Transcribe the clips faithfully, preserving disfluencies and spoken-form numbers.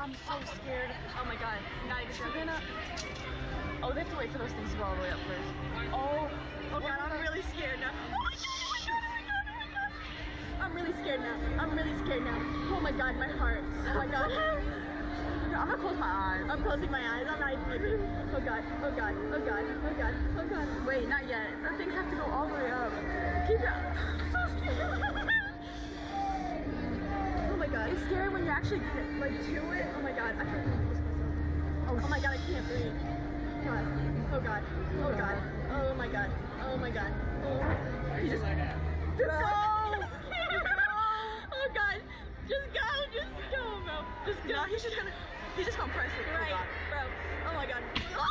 I'm so scared. Oh my god. Gotta get We're gonna... Oh, they have to wait for those things to go all the way up first. Oh. Oh god, I'm really scared now. Oh my god, oh my god, oh my god. I'm really scared now. I'm really scared now. Oh my god, my heart. Oh my god. I'm gonna close my eyes. I'm closing my eyes. I'm not even. Oh god, oh god, oh god, oh god, oh god. Wait, not yet. The things have to go all the way up. Keep it up. So scared. Oh my god. It's scary when you actually get like to it. Oh my god, I can't believe this myself. Oh, Oh my god, I can't breathe. God. Oh god. Oh god. Oh my god. Oh my god. Oh. You just like that. Just go! Oh god. Just go. Just go, bro. Just go. No, he's just gonna. He's just gonna press it. Right, Oh, God. bro. Oh my god. Oh,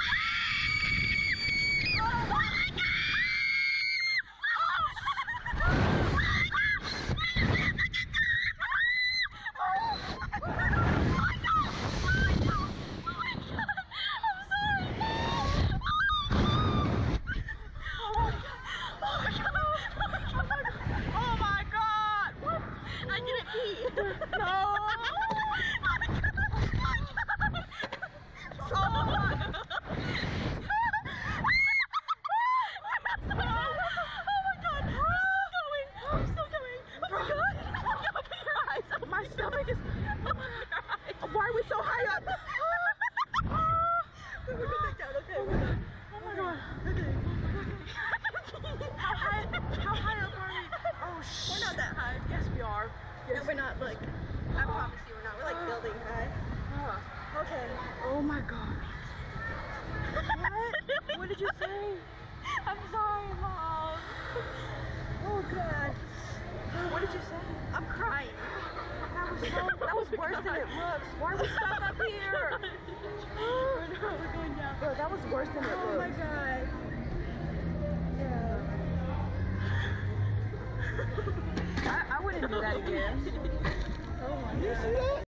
my stomach is. Why are we so high up? We're going back down. Okay. Oh my god. Okay. How high? How high up are we? Oh shit. We're not that high. Yes, we are. No, we're not. Like, I promise you, we're not. We're like building high. Uh, Okay. oh my god. What? What did you say? I'm sorry, Mom. Oh god. What did you say? I'm crying. That was so. That was worse than it looks. Why are we stuck up here? We're not. We're going down. Bro, that was worse than it Oh my looks. god. Yeah. I, I wouldn't do that again. Oh my You god. see that?